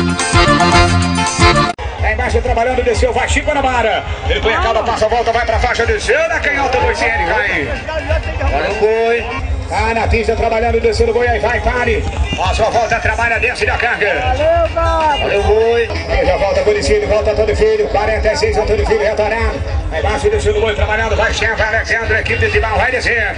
Lá embaixo trabalhando, desceu, vai Chico Guanabara. Ele põe a cauda, passa a volta, vai pra faixa, desceu, na canhota, o boi sem ele cai. Olha o boi. Tá na pista trabalhando, desceu o boi, aí vai, pare. Passa a volta, trabalha, desce da carga. Valeu, cara. Olha o boi. Aí já volta Bonicido, volta Antônio Filho, 46, Antônio Filho retornando. Aí embaixo, desceu o boi, trabalhando, vai Chefe, Alexandre, equipe de Tibau, vai descendo.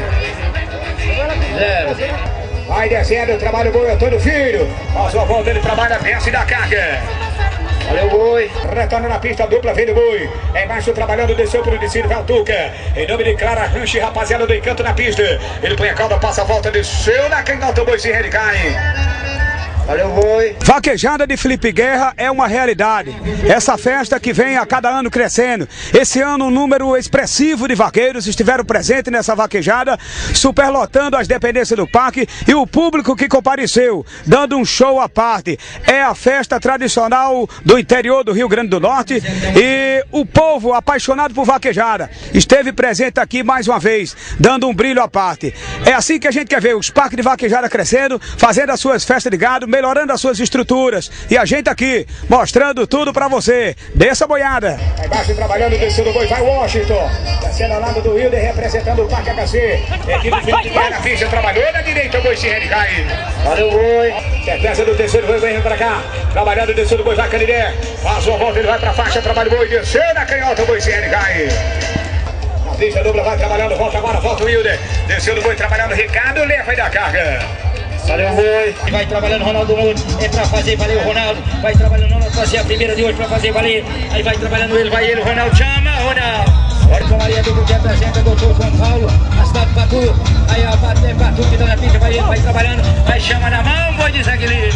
Vai descendo, trabalha o boi, Antônio Filho. Passa a volta, ele trabalha, desce da carga. Olha o boi, retorna na pista, dupla, vem o boi. É embaixo trabalhando, desceu pro Dicílio Valtuca. Em nome de Clara Ranche, rapaziada do Encanto na pista. Ele põe a cauda, passa a volta, desceu na canhota, o boi se ele cai. Olha o boi. Vaquejada de Felipe Guerra é uma realidade. Essa festa que vem a cada ano crescendo. Esse ano um número expressivo de vaqueiros estiveram presentes nessa vaquejada, superlotando as dependências do parque e o público que compareceu, dando um show à parte. É a festa tradicional do interior do Rio Grande do Norte e o povo apaixonado por vaquejada esteve presente aqui mais uma vez, dando um brilho à parte. É assim que a gente quer ver os parques de vaquejada crescendo, fazendo as suas festas de gado, melhorando as suas estruturas. E a gente aqui, mostrando tudo pra você. Desça a boiada. Aí embaixo trabalhando, descendo o boi, vai Washington. Descendo ao lado do Wilder, representando o Parque HC. Equipe Felipe Guerra na pista, trabalhou na direita, o boi se cai. Olha o boi. Sequência do terceiro boi, vem pra cá. Trabalhando, descendo o boi, vai Canidé. Passa a volta, ele vai pra faixa, trabalha o boi, desceu na canhota, o boi se cai. Na pista dupla, vai trabalhando, volta agora, volta o Wilder. Desceu o boi, trabalhando, Ricardo, leva aí da carga. Valeu, boi. Vai trabalhando Ronaldo Nunes, é pra fazer, valeu Ronaldo. Vai trabalhando Ronaldo, fazer a primeira de hoje pra fazer, valer. Aí vai trabalhando ele, vai ele, Ronaldo, chama, Ronaldo. Olha com Maria do que apresenta, doutor João Paulo, a cidade de Patu. Aí a Patu que tá na pista, vai ele, vai trabalhando, vai chama na mão, boi de Zaguilino.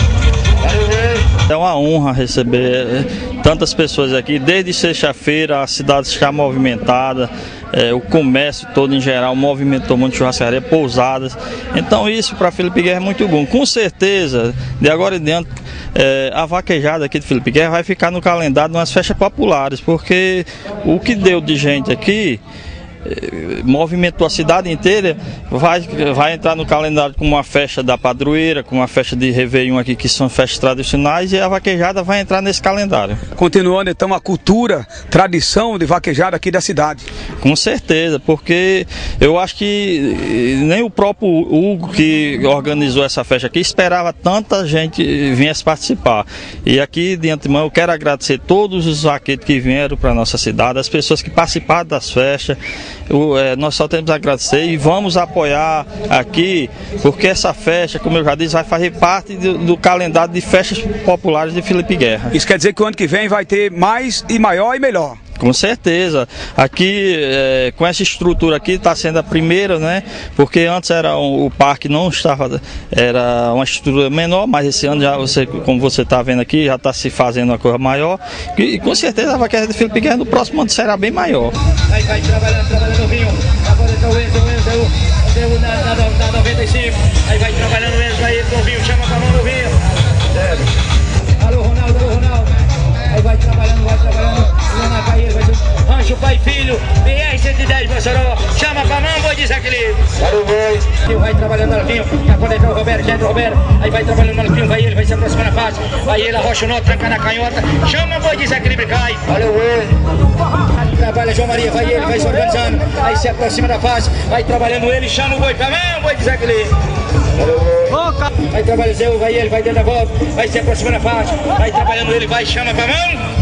É uma honra receber tantas pessoas aqui. Desde sexta-feira a cidade está movimentada, o comércio todo em geral movimentou muito, churrascaria, pousadas. Então isso para Felipe Guerra é muito bom. Com certeza, de agora em diante, a vaquejada aqui de Felipe Guerra vai ficar no calendário de umas festas populares, porque o que deu de gente aqui movimentou a cidade inteira, vai entrar no calendário com uma festa da padroeira, com uma festa de Réveillon aqui, que são festas tradicionais, e a vaquejada vai entrar nesse calendário. Continuando então a cultura, tradição de vaquejada aqui da cidade. Com certeza, porque eu acho que nem o próprio Hugo, que organizou essa festa aqui, esperava tanta gente viesse participar. E aqui de antemão eu quero agradecer todos os vaqueiros que vieram para a nossa cidade, as pessoas que participaram das festas. Nós só temos a agradecer e vamos apoiar aqui, porque essa festa, como eu já disse, vai fazer parte do calendário de festas populares de Felipe Guerra. Isso quer dizer que o ano que vem vai ter mais e maior e melhor. Com certeza. Aqui, com essa estrutura aqui, está sendo a primeira, né? Porque antes o parque não estava, era uma estrutura menor, mas esse ano, já como você está vendo aqui, já está se fazendo uma coisa maior. E com certeza a vaquejada de Felipe Guerra no próximo ano será bem maior. Aí vai trabalhando o Rio. Agora está o Enzo na 95. Aí vai trabalhando o Enzo, vai ele no Rio, chama com a mão no Rio. Alô, Ronaldo. Aí vai trabalhando. Vai ele, Rancho Pai Filho, BR-110, Mossoró. Chama com a mão, boi de Zaguilino. Olha o boi. Vai trabalhando no Alvinho, agora entra o Roberto, já entra o Roberto. Aí vai trabalhando no Alvinho, vai ele, vai se aproximando na faixa. Vai ele, arrocha o nó, tranca na canhota. Chama o boi de Zaguilino e cai. Olha o boi. Trabalha João Maria, vai ele, vai se organizando. Aí se aproxima da faixa, vai trabalhando ele, chama o boi pra mão, boi de Zaguilino. Vai trabalhando Zé, vai ele, vai dentro da volta. Vai se aproximando da faixa. Vai trabalhando ele, vai, chama pra mão.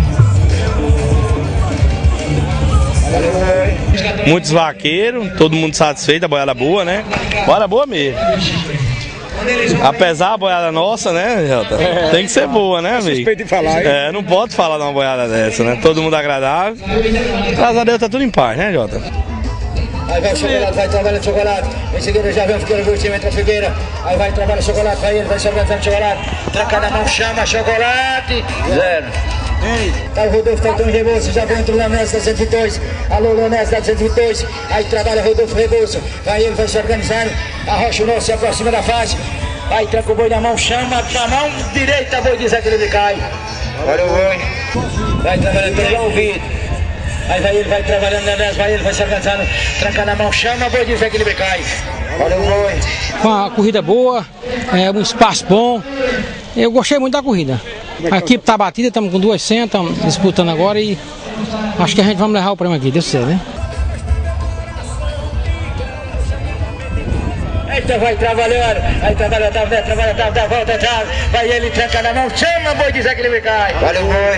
Muitos vaqueiros, todo mundo satisfeito, a boiada boa, né? Boiada boa mesmo. Apesar da boiada nossa, né, Jota? Tem que ser boa, né, amigo? Suspeito de falar, hein? Não pode falar de uma boiada dessa, né? Todo mundo agradável. Graças a Deus tá tudo em paz, né, Jota? Aí vai o Chocolate, vai trabalhando Chocolate. Em seguida já vem o Figueira, o time entra a Figueira. Aí vai trabalhar Chocolate, vai ele, vai se organizando Chocolate. Tranca na mão, chama Chocolate. 0. Tá o Rodolfo, tá o Tom Rebouças, já vem o Leonés da 102. Alô, Leonés da 102. Aí trabalha Rodolfo Rebouças. Vai ele, vai se organizando. Arrocha o nó, se aproxima da faixa. Aí tranca o boi na mão, chama pra mão direita, boi de Zé que ele cai. Olha o boi. Vai trabalhando pelo ouvido. Aí vai ele, vai trabalhando, Leonés, vai ele, vai se organizando. Tranca na mão, chama, boi de Zé que ele cai. Olha o boi. Uma corrida boa, um espaço bom. Eu gostei muito da corrida. A equipe está batida, estamos com 200, estamos disputando agora e acho que a gente vai levar o prêmio aqui, Deus quiser, né? Eita, vai trabalhando, dá volta atrás, vai ele, tranca na mão, chama o boi de Zé que ele cai. Valeu, boi.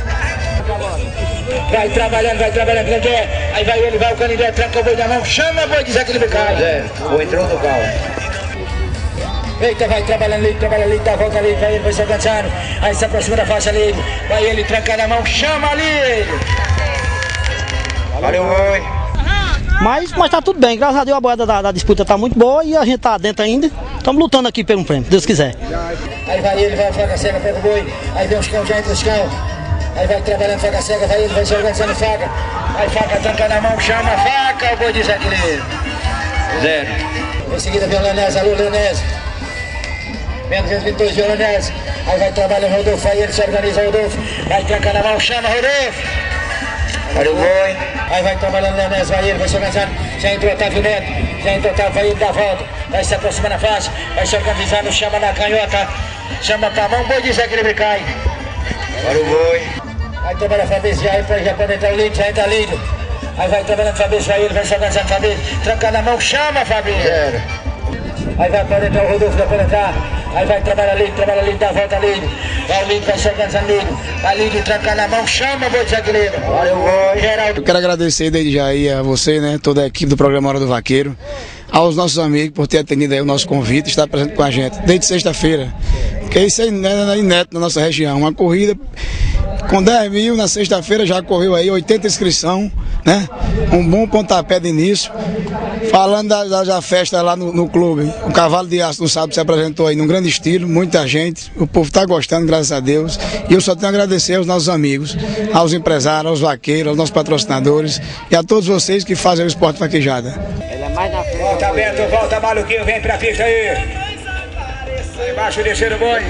Vai trabalhando, Canindé, aí vai ele, vai o Canindé, tranca o boi na mão, chama o boi de Zé que ele cai. Zé, o boi entrou no carro. Eita, vai trabalhando ali, dá a volta ali, vai ele, vai se avançando, aí se aproxima da faixa ali, vai ele, tranca na mão, chama ali. Valeu, boi. Mas tá tudo bem, graças a Deus a boiada da disputa tá muito boa e a gente tá dentro ainda. Estamos lutando aqui pelo prêmio, Deus quiser. Aí vai ele, vai a faca cega, pega o boi, aí vem os cão, já entra os cão. Aí vai trabalhando faca cega, vai ele, vai se organizando faca. Aí faca tranca na mão, chama a faca, o boi de Zé Quileiro. 0. Em seguida vem o Leonésio, alô Leonésio. Menos 22, vem o Leonésio. Aí vai trabalhando o Rodolfo, aí ele se organiza, Rodolfo. Vai tranca na mão, chama Rodolfo. Olha o boi. Aí vai trabalhando o Leonésio, vai ele, vai se organizando. Já entrou Otávio Neto, vai ele dar a volta. Vai se aproximando na faixa, vai se organizando, chama na canhota. Chama pra mão, o boi de Zé Quileiro cai. Olha o boi. Aí trabalha a Fabrício, já pode entrar o Lindo, já entra Lindo. Aí vai trabalhando o Fabrício, vai ele, vai se organizando Fabrício. Tranca na mão, chama Fabrício. 0. Aí vai para entrar o Rodolfo, vai para entrar. Aí vai trabalhar Lindo, dá a volta Lindo. Vai o Lindo, vai se organizando Lindo. Vai Lindo, tranca na mão, chama o boi de Zé Quileiro. Olha o boi. Geraldo. Eu quero agradecer desde já aí a você, né, toda a equipe do programa Hora do Vaqueiro, aos nossos amigos por ter atendido aí o nosso convite e estar presente com a gente desde sexta-feira. Porque isso é inédito na nossa região, uma corrida com 10 mil na sexta-feira, já correu aí 80 inscrição, né? Um bom pontapé de início. Falando da festa lá no clube, o Cavalo de Aço no sábado se apresentou aí num grande estilo, muita gente, o povo está gostando, graças a Deus. E eu só tenho a agradecer aos nossos amigos, aos empresários, aos vaqueiros, aos nossos patrocinadores e a todos vocês que fazem o esporte vaquejada. Volta Beto, volta Maluquinho, vem pra pista aí. Aí embaixo descendo o boi.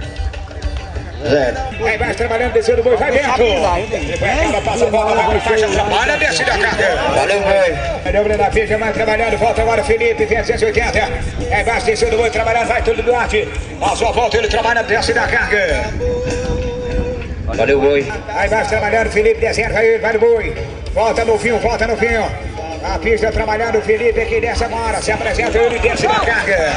0. Aí embaixo trabalhando, descendo o boi, vai Beto. Ela passa a bola, vai pra faixa, trabalha, desce da carga. Valeu, boi. Aí dobra na pista, vai trabalhando, volta agora o Felipe, vem a 280. Aí embaixo descendo o boi, trabalhando, vai tudo do Duarte. Passou a volta, ele trabalha, desce da carga. Valeu, boi. Aí embaixo trabalhando, Felipe descendo, vai no boi. Volta no fim. A pista trabalhando, o Felipe aqui desce agora, se apresenta, ele desce da carga.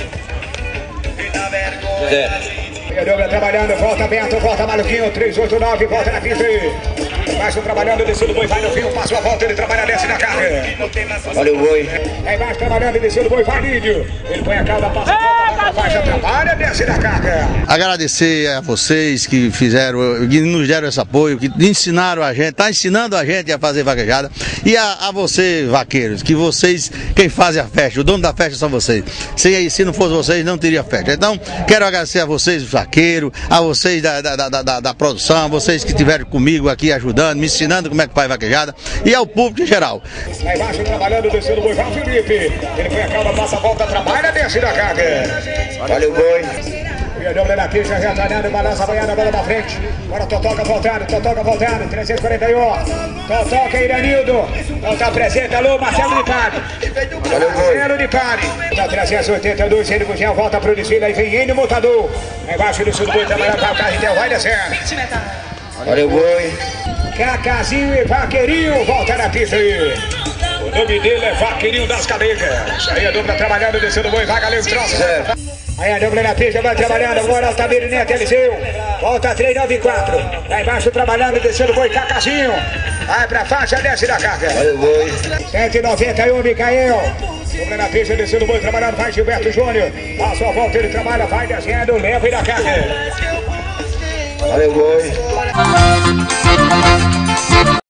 0. E a dobra trabalhando, volta Beto, volta Maluquinho, 389, volta na pista aí. Embaixo trabalhando, descendo o boi, vai no fim, passa a volta, ele trabalha, desce na carga. Valeu, boi. Aí embaixo trabalhando, descendo o boi, vai Lídio. Ele põe a cauda, passa a volta, vai pra faixa, trabalha, desce na carga. Agradecer a vocês que que nos deram esse apoio, que ensinaram a gente, tá ensinando a gente a fazer vaquejada. E a você, vaqueiros, que vocês, quem fazem a festa, o dono da festa são vocês. Se não fosse vocês, não teria festa. Então, quero agradecer a vocês, vaqueiros, a vocês da produção, a vocês que estiveram comigo aqui ajudando, me ensinando como é que faz vaquejada, e ao público em geral. Aí embaixo trabalhando, descendo o boi, vai o Felipe. Ele põe a cauda, passa a volta, trabalha, desce da carga. Valeu, boi. E a dobra na pista, retornando, balança a boiada, bola pra frente. Agora Totoca voltando, 341. Totoca, Iranildo. Não tá presente, alô, Marcelo de Pari. Marcelo de Pari. Tá 382, ele Gugel, volta pro desfile, aí vem Enio Montador. Aí embaixo do sul do boi, trabalhando para o carro, vai descendo. Valeu, boi. Cacazinho e Vaqueirinho, volta na pista aí. O nome dele é Vaqueirinho das Cabeças. Aí a dupla trabalhando, descendo o boi, vai galera, troço. Aí a dupla na pista, vai trabalhando, agora Altamiro Neto, Eliseu. Volta 394. Lá embaixo trabalhando, descendo o boi, Cacazinho. Vai pra faixa, desce da carga. Valeu, boi. 191, Micael. Dupla na pista, descendo o boi, trabalhando, vai Gilberto Júnior. Passa a volta, ele trabalha, vai descendo, leva e da carga. Valeu, boi.